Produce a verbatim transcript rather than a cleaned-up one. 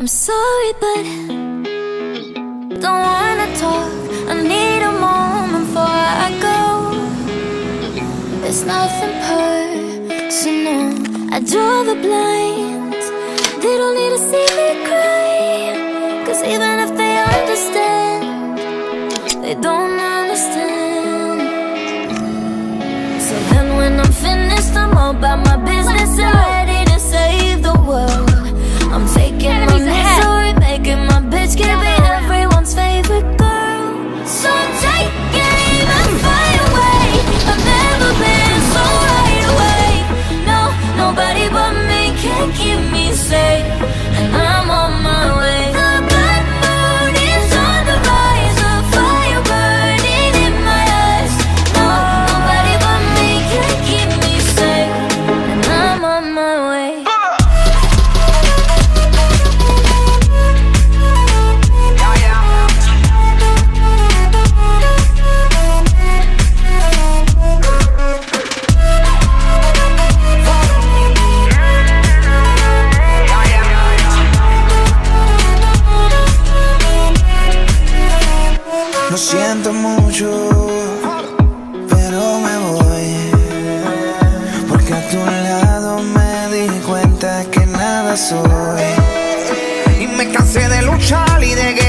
I'm sorry, but don't wanna talk. I need a moment before I go. It's nothing personal. I draw the blinds. They don't need to see me cry, 'cause even if they understand, they don't understand. So then when I'm finished, I'm all about my business and ready to save the world. I'm faking my misery, making my bitch can be everyone's favorite girl. So take aim and fly away. I've never been so right away. No, nobody but me can keep me safe, and I'm on my way. The blood moon is on the rise, a fire burning in my eyes. No, nobody but me can keep me safe, and I'm on my way. Lo siento mucho, pero me voy, porque a tu lado me di cuenta que nada soy. Y me cansé de luchar y de